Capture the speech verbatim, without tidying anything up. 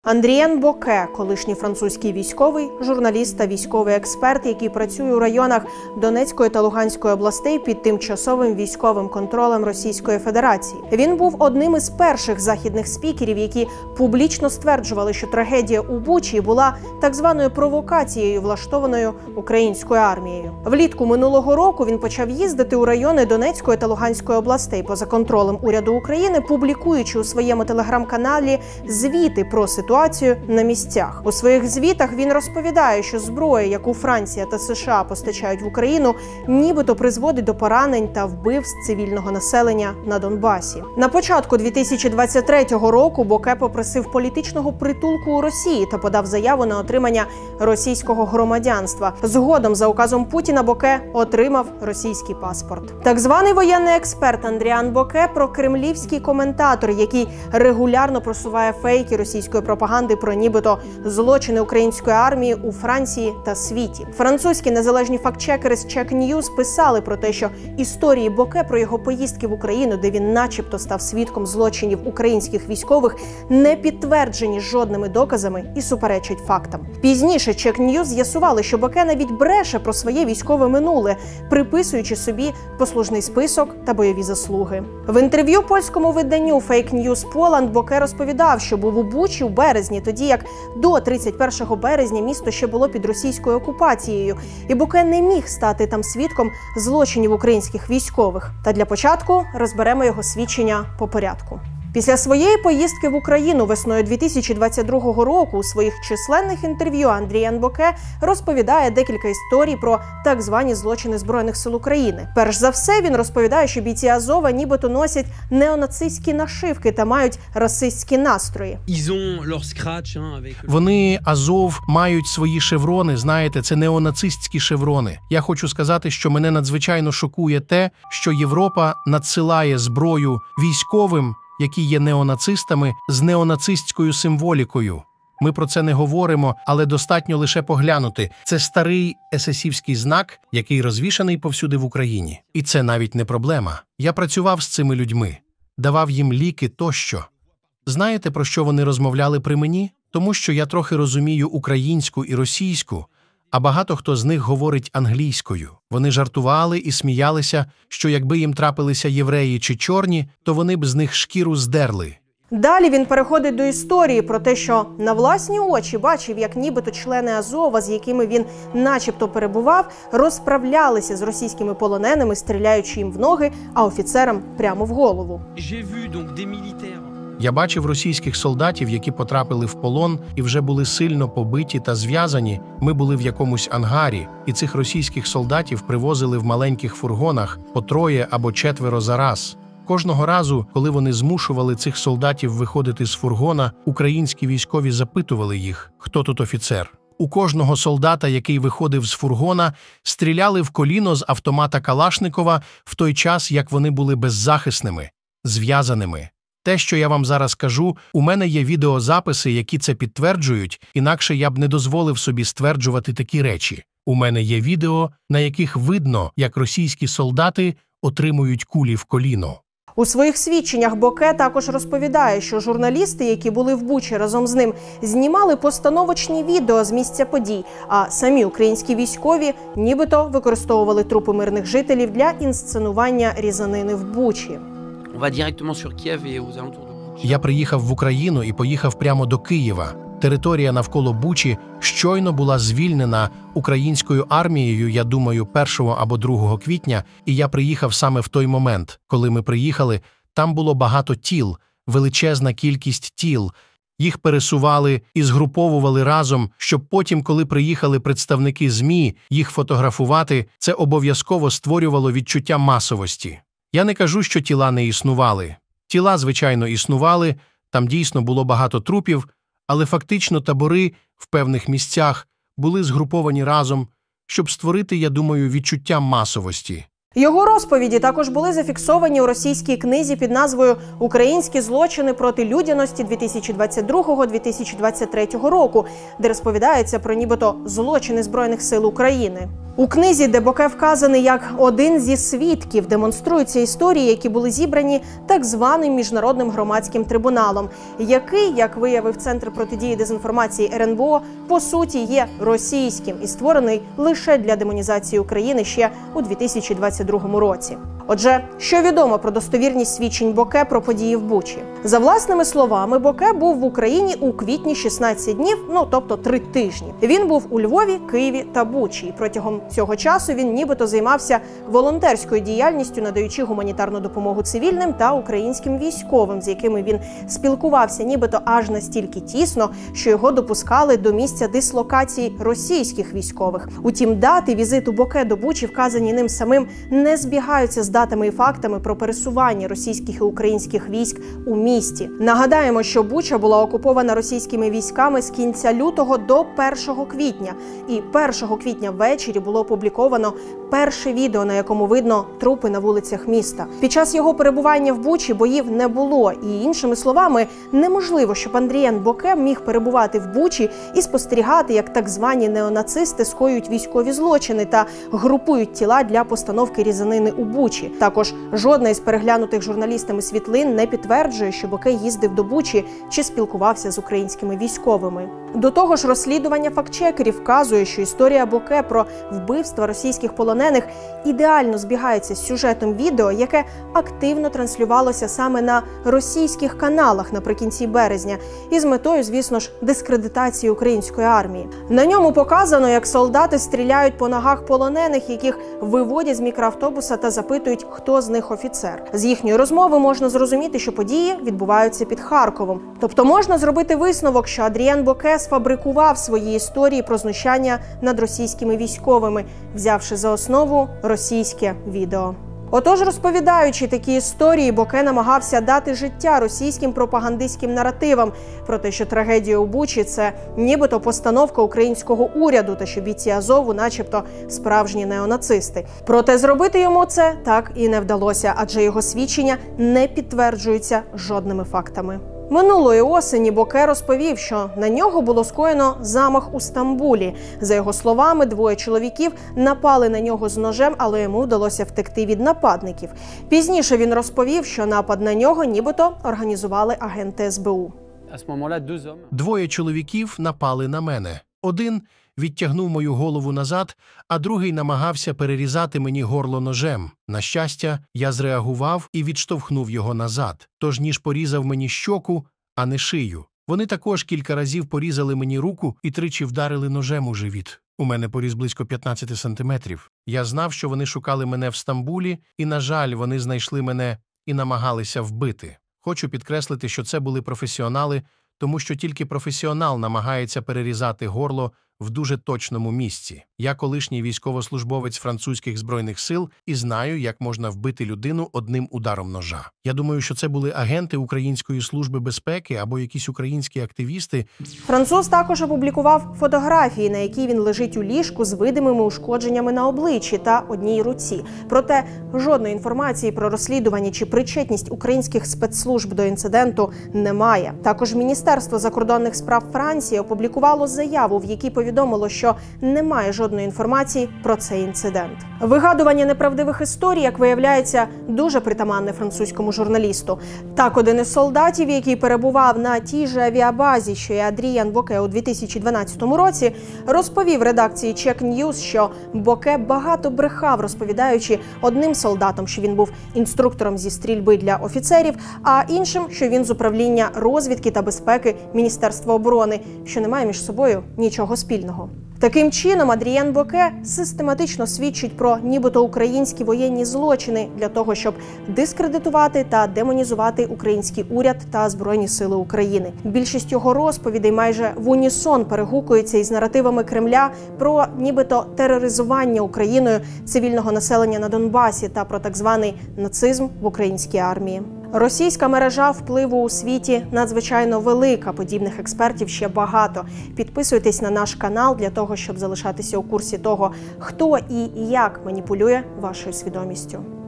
Андріен Боке – колишній французький військовий, журналіст та військовий експерт, який працює у районах Донецької та Луганської областей під тимчасовим військовим контролем Російської Федерації. Він був одним із перших західних спікерів, які публічно стверджували, що трагедія у Бучі була так званою провокацією, влаштованою українською армією. Влітку минулого року він почав їздити у райони Донецької та Луганської областей поза контролем уряду України, публікуючи у своєму телеграм-каналі звіти про ситуацію на місцях. У своїх звітах він розповідає, що зброя, яку Франція та США постачають в Україну, нібито призводить до поранень та вбивств цивільного населення на Донбасі. На початку дві тисячі двадцять третього року Боке попросив політичного притулку у Росії та подав заяву на отримання російського громадянства. Згодом, за указом Путіна, Боке отримав російський паспорт. Так званий воєнний експерт Андріен Боке – прокремлівський коментатор, який регулярно просуває фейки російської пропаганди про нібито злочини української армії у Франції та світі. Французькі незалежні фактчекери з Check News писали про те, що історії Боке про його поїздки в Україну, де він начебто став свідком злочинів українських військових, не підтверджені жодними доказами і суперечать фактам. Пізніше Check News з'ясували, що Боке навіть бреше про своє військове минуле, приписуючи собі послужний список та бойові заслуги. В інтерв'ю польському виданню Fake News Poland Боке розповідав, що був у Бучі у березні, тоді як до тридцять першого березня місто ще було під російською окупацією, і Боке не міг стати там свідком злочинів українських військових. Та для початку розберемо його свідчення по порядку. Після своєї поїздки в Україну весною дві тисячі двадцять другого року у своїх численних інтерв'ю Андріен Боке розповідає декілька історій про так звані злочини Збройних сил України. Перш за все, він розповідає, що бійці Азова нібито носять неонацистські нашивки та мають расистські настрої. Вони, Азов, мають свої шеврони, знаєте, це неонацистські шеврони. Я хочу сказати, що мене надзвичайно шокує те, що Європа надсилає зброю військовим, які є неонацистами, з неонацистською символікою. Ми про це не говоримо, але достатньо лише поглянути. Це старий есесівський знак, який розвішаний повсюди в Україні. І це навіть не проблема. Я працював з цими людьми, давав їм ліки тощо. Знаєте, про що вони розмовляли при мені? Тому що я трохи розумію українську і російську, а багато хто з них говорить англійською. Вони жартували і сміялися, що якби їм трапилися євреї чи чорні, то вони б з них шкіру здерли. Далі він переходить до історії про те, що на власні очі бачив, як нібито члени Азова, з якими він начебто перебував, розправлялися з російськими полоненими, стріляючи їм в ноги, а офіцерам прямо в голову. Я бачив російських солдатів, які потрапили в полон і вже були сильно побиті та зв'язані. Ми були в якомусь ангарі, і цих російських солдатів привозили в маленьких фургонах по троє або четверо за раз. Кожного разу, коли вони змушували цих солдатів виходити з фургона, українські військові запитували їх, хто тут офіцер. У кожного солдата, який виходив з фургона, стріляли в коліно з автомата Калашникова в той час, як вони були беззахисними, зв'язаними. Те, що я вам зараз кажу, у мене є відеозаписи, які це підтверджують, інакше я б не дозволив собі стверджувати такі речі. У мене є відео, на яких видно, як російські солдати отримують кулі в коліно. У своїх свідченнях Боке також розповідає, що журналісти, які були в Бучі разом з ним, знімали постановочні відео з місця подій, а самі українські військові нібито використовували трупи мирних жителів для інсценування різанини в Бучі. Я приїхав в Україну і поїхав прямо до Києва. Територія навколо Бучі щойно була звільнена українською армією, я думаю, першого або другого квітня, і я приїхав саме в той момент. Коли ми приїхали, там було багато тіл, величезна кількість тіл. Їх пересували і згруповували разом, щоб потім, коли приїхали представники ЗМІ, їх фотографувати, це обов'язково створювало відчуття масовості. Я не кажу, що тіла не існували. Тіла, звичайно, існували, там дійсно було багато трупів, але фактично табори в певних місцях були згруповані разом, щоб створити, я думаю, відчуття масовості. Його розповіді також були зафіксовані у російській книзі під назвою «Українські злочини проти людяності дві тисячі двадцять другого - дві тисячі двадцять третього року», де розповідається про нібито злочини Збройних сил України. У книзі, де Боке вказаний як один зі свідків, демонструються історії, які були зібрані так званим міжнародним громадським трибуналом, який, як виявив Центр протидії дезінформації ер ен бе о, по суті є російським і створений лише для демонізації України ще у дві тисячі двадцять другому році. Отже, що відомо про достовірність свідчень Боке про події в Бучі? За власними словами, Боке був в Україні у квітні шістнадцять днів, ну тобто три тижні. Він був у Львові, Києві та Бучі. І протягом цього часу він нібито займався волонтерською діяльністю, надаючи гуманітарну допомогу цивільним та українським військовим, з якими він спілкувався нібито аж настільки тісно, що його допускали до місця дислокації російських військових. Утім, дати візиту Боке до Бучі, вказані ним самим, не збігаються з датами і фактами про пересування російських і українських військ у місті. Нагадаємо, що Буча була окупована російськими військами з кінця лютого до першого квітня. І першого квітня ввечері було опубліковано перше відео, на якому видно трупи на вулицях міста. Під час його перебування в Бучі боїв не було. І, іншими словами, неможливо, щоб Андрієн Боке міг перебувати в Бучі і спостерігати, як так звані неонацисти скоюють військові злочини та групують тіла для постановки різанини у Бучі. Також жодна із переглянутих журналістами світлин не підтверджує, що Боке їздив до Бучі чи спілкувався з українськими військовими. До того ж, розслідування фактчекерів вказує, що історія Боке про вбивства російських полонених ідеально збігається з сюжетом відео, яке активно транслювалося саме на російських каналах наприкінці березня, із метою, звісно ж, дискредитації української армії. На ньому показано, як солдати стріляють по ногах полонених, яких виводять з мікроавтобуса та запитують, хто з них офіцер. З їхньої розмови можна зрозуміти, що події відбуваються під Харковом. Тобто можна зробити висновок, що Андрієн Боке сфабрикував свої історії про знущання над російськими військовими, взявши за основу російське відео. Отож, розповідаючи такі історії, Боке намагався дати життя російським пропагандистським наративам про те, що трагедія у Бучі – це нібито постановка українського уряду та що бійці Азову начебто справжні неонацисти. Проте зробити йому це так і не вдалося, адже його свідчення не підтверджуються жодними фактами. Минулої осені Боке розповів, що на нього було скоєно замах у Стамбулі. За його словами, двоє чоловіків напали на нього з ножем, але йому вдалося втекти від нападників. Пізніше він розповів, що напад на нього нібито організували агенти ес бе у. Двоє чоловіків напали на мене. Один відтягнув мою голову назад, а другий намагався перерізати мені горло ножем. На щастя, я зреагував і відштовхнув його назад. Тож ніж порізав мені щоку, а не шию. Вони також кілька разів порізали мені руку і тричі вдарили ножем у живіт. У мене поріз близько п'ятнадцять сантиметрів. Я знав, що вони шукали мене в Стамбулі, і, на жаль, вони знайшли мене і намагалися вбити. Хочу підкреслити, що це були професіонали, тому що тільки професіонал намагається перерізати горло в дуже точному місці. Я колишній військовослужбовець французьких збройних сил і знаю, як можна вбити людину одним ударом ножа. Я думаю, що це були агенти Української служби безпеки або якісь українські активісти. Француз також опублікував фотографії, на якій він лежить у ліжку з видимими ушкодженнями на обличчі та одній руці. Проте жодної інформації про розслідування чи причетність українських спецслужб до інциденту немає. Також Міністерство закордонних справ Франції опублікувало заяву, в якій повідомило, що немає жодної інформації про цей інцидент. Вигадування неправдивих історій, як виявляється, дуже притаманне французькому журналісту. Так, один із солдатів, який перебував на тій же авіабазі, що і Андрієн Боке у дві тисячі дванадцятому році, розповів редакції Check News, що Боке багато брехав, розповідаючи одним солдатам, що він був інструктором зі стрільби для офіцерів, а іншим, що він з управління розвідки та безпеки Міністерства оборони, що не має між собою нічого спільного. Таким чином, Андрієн Боке систематично свідчить про нібито українські воєнні злочини для того, щоб дискредитувати та демонізувати український уряд та Збройні сили України. Більшість його розповідей майже в унісон перегукується із наративами Кремля про нібито тероризування Україною цивільного населення на Донбасі та про так званий нацизм в українській армії. Російська мережа впливу у світі надзвичайно велика, подібних експертів ще багато. Підписуйтесь на наш канал для того, щоб залишатися у курсі того, хто і як маніпулює вашою свідомістю.